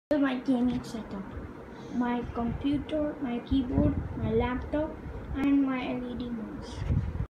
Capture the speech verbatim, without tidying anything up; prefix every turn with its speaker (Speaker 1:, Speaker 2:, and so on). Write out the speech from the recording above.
Speaker 1: My gaming setup, my computer, my keyboard, my laptop, and my L E D mouse.